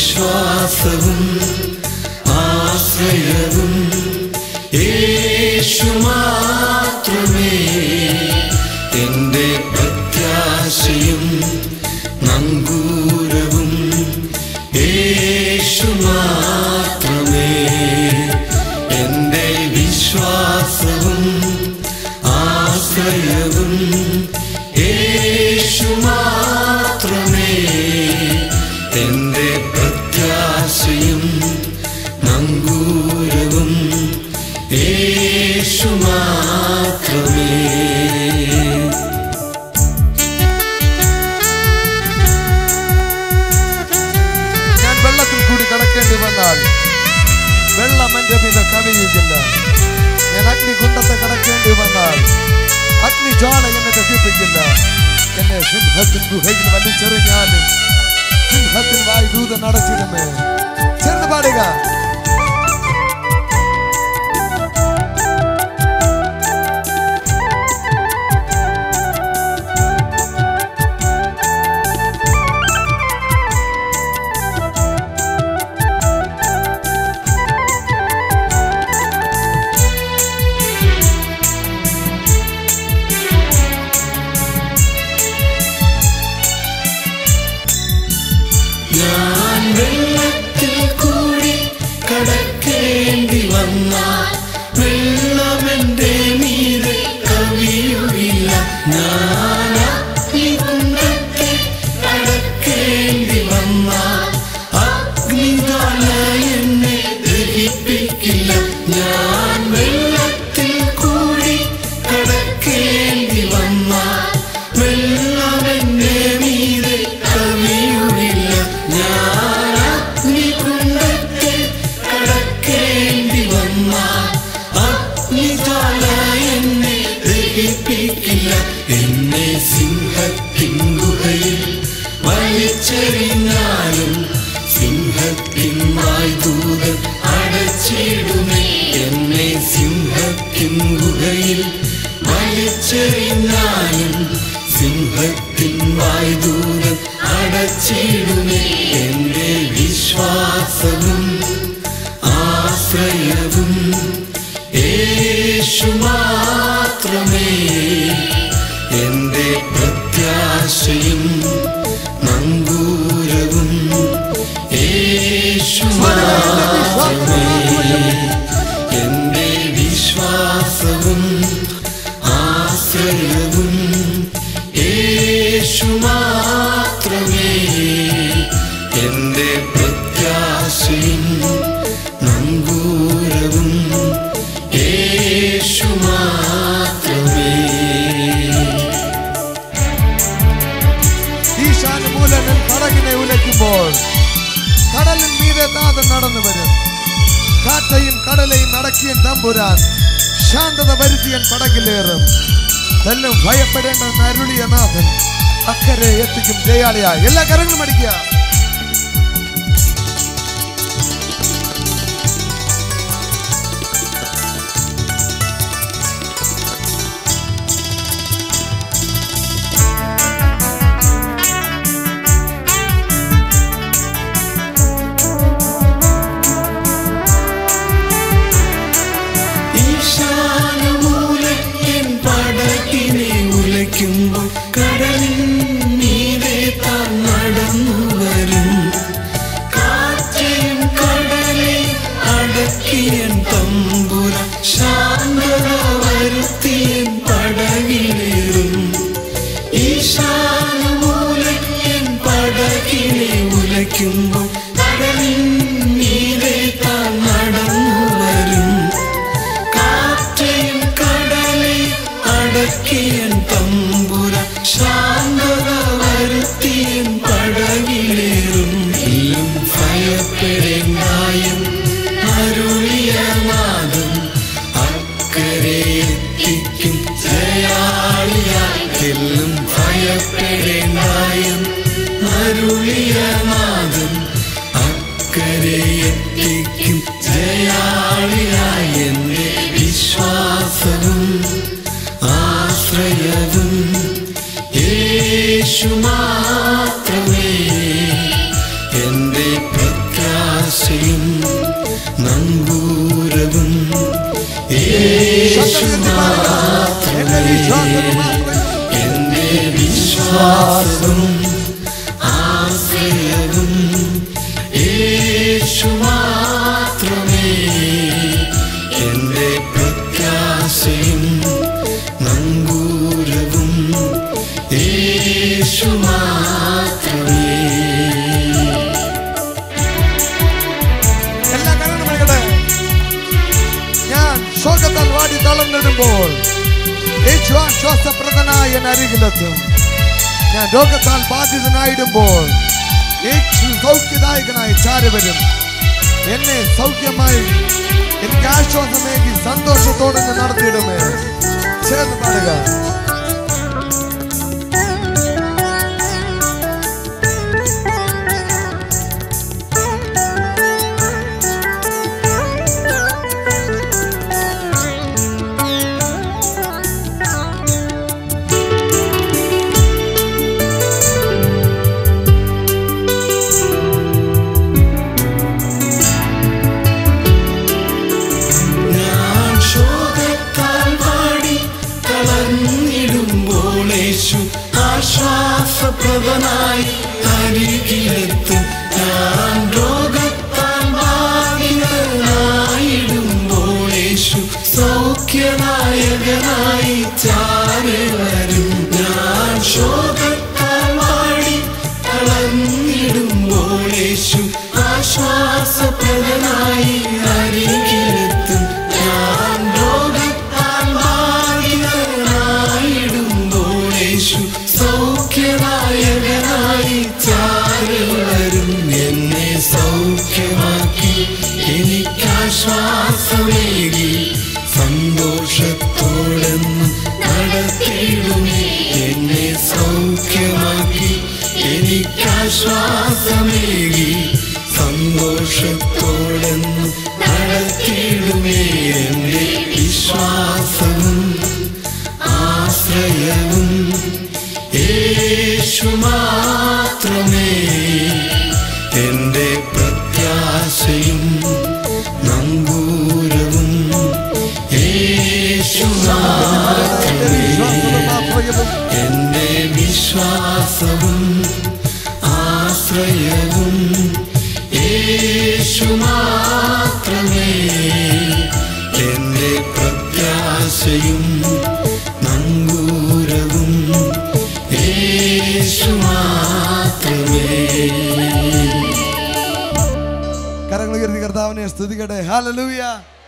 വിശ്വാസവും ആശ്രയവും യേശു മാത്രമേ. എൻ്റെ പ്രത്യാശയും നങ്കൂരവും യേശു മാത്രമേ. എൻ്റെ വിശ്വാസവും ആശ്രയവും യേശു മാത്രമേ. എൻ്റെ പ്രത്യാശയും നങ്കൂരവും യേശു മാത്രമേ. ഞാൻ വെള്ളത്തിൽ കൂടി കടക്കേണ്ടി വന്നാൽ വെള്ളം എന്റെ മീതെ കവിയുകയില്ല. ഞാൻ അഗ്നികുണ്ഡത്തെ കടക്കേണ്ടി വന്നാൽ അഗ്നിജ്വാല എന്നെ ദഹിപ്പിക്കില്ല. എന്നെ സിംഹത്തിൻ ഗുഹയിൽ വലിച്ചെറിഞ്ഞാലും സിംഹത്തിൻ വായ് ദൂതൻ അടച്ചിടുമേ. ചേർന്ന് പാടുക. ഞാൻ വെള്ളത്തിൽ കൂടി കടക്കേണ്ടി വന്നാൽ വെള്ളമെന്റെ മീതെ കവിയുകയില്ല. ഞാൻ അഗ്നികുണ്ഡത്തിൽ കടക്കേണ്ടി വന്നാൽ അഗ്നിജ്വാല എന്നെ ദഹിപ്പിക്കില്ല. ഞാൻ വെള്ളത്തിൽ കൂടി കടക്കേണ്ടി വന്നാൽ വെള്ളമെന്റെ മീതെ കവിയുകയില്ല. ഞാൻ അഗ്നികുണ്ഡത്തിൽ കടക്കേണ്ടി വന്നാൽ അഗ്നിജ്വാല എന്നെ ദഹിപ്പിക്കില്ല. എന്നെ സിംഹത്തിൻ ഗുഹയിൽ വലിച്ചെറിഞ്ഞാലും സിംഹത്തിൻ വായ് ദൂതൻ അടച്ചിടുമേ. എന്നെ സിംഹത്തിൻ ഗുഹയിൽ വലിച്ചെറിഞ്ഞാലും സിംഹത്തിൻ വായ് ദൂതൻ അടച്ചിടുമേ. എൻ്റെ വിശ്വാസവും ആശ്രയവും യേശു മാത്രമേ. എൻ്റെ പ്രത്യാശയും നങ്കൂരവും യേശു മാത്രമേ. എൻ്റെ വിശ്വാസവും ആശ്രയവും യേശു മാത്രമേ. എൻ്റെ പ്രത്യാശയും നങ്കൂരവും യേശു മാത്രമേ. ഈശാനുമൂലകൻ പടകിനെ ഉലയ്ക്കുമ്പോൾ കടലിൻ മീതെ നാഥൻ നടന്നു വരും. കാറ്റയും കടലയും അടക്കിയൻ തമ്പുരാൻ ശാന്തത വരുത്തിയൻ പടകിലേറും. എല്ലാം ഭയപ്പെടേണ്ടെന്ന് അരുളിയ നാഥൻ അക്കരെ എത്തിക്കും ജയാളിയായി. എല്ലാ കരങ്ങളും അടിക്കുക. ഈശാനമൂലക്കൻ പടകിനെ ഉലയ്ക്കുമ്പോൾ കടലിൻ മീതെ താൻ നടന്നു വരും. കാറ്റയും കടലയും അടക്കിയൻ തമ്പുരാൻ ശാന്തത വരുത്തിയൻ പടകിലേറും. ഈശാനമൂലക്കൻ പടകിനെ ഉലയ്ക്കുമ്പോൾ കടലിൻ മീതെ താൻ നടന്നു വരും. കാറ്റയും കടലയും അടക്കിയൻ തമ്പുരാൻ ശാന്തത വരുത്തിയൻ പടകിലേറും. എല്ലാം ഭയപ്പെടേണ്ടായും അരുളിയ നാഥൻ അക്കരെ എത്തിക്കും ജയാളിയായി. എല്ലാം ഭയപ്പെടേണ്ടായും അരുളിയ നാഥൻ അക്കരെ എത്തിക്കും ജയാളിയായി. എൻ്റെ വിശ്വാസവും ആശ്രയ വിശ്വാസവും ആശ്രയവും യേശു മാത്രമേ. എന്റെ പ്രത്യാശയും നങ്കൂരവും യേശു മാത്രമേ. എല്ലാ കണ്ണും അടയ്ക്കട്ടെ. ഞാൻ ശോകത്താൽ വാടി തളർന്നിടുമ്പോൾ യേശു ആശ്വാസപ്രദനായി എൻ അരികിലെത്തും. ഞാൻ രോഗത്താൽ ബാധിതനായിടുമ്പോൾ യേശു സൗഖ്യദായകനായി ചാരി വരും. എന്നെ സൗഖ്യമായി എനിക്ക് ആശ്വാസമേകി സന്തോഷത്തോടെ നടത്തിയിടുമേ. ചേർന്ന് പാടുക. ആശ്വാസപ്രദനായി അരികിലെത്തും. ഞാൻ രോഗത്താൽ ബാധിതനായിടുമ്പോൾ യേശു സൗഖ്യനായകനായി ചാരി വരും. ഞാൻ ശോകത്താൽ വാടി തളർന്നിടുമ്പോൾ യേശു ആശ്വാസപ്രദനായി അരികിലെത്തും. ഞാൻ രോഗത്താൽ ബാധിതനായിടുമ്പോൾ യേശു സൗഖ്യനായകനായി ചാരി വരും. എന്നെ സൗഖ്യമാക്കി എനിക്കാശ്വാസമേകി സന്തോഷത്തോടെന്ന് നടത്തിയിടുമേ. എന്നെ സൗഖ്യമാക്കി എനിക്കാശ്വാസമേകി സന്തോഷത്തോടെന്ന് നടത്തിയിടുമേ. എന്റെ വിശ്വാസവും ആശ്രയവും യേശു മാത്രമേ. എന്റെ പ്രത്യാശയും നങ്കൂരവും യേശു മാത്രമേ. എന്റെ വിശ്വാസവും ആശ്രയവും യേശു മാത്രമേ. എന്റെ പ്രത്യാശയും നങ്കൂരവും യേശു മാത്രമേ. കരങ്ങൾ ഉയർത്തി കർത്താവിനെ സ്തുതിക്കട്ടെ. ഹല്ലേലൂയ.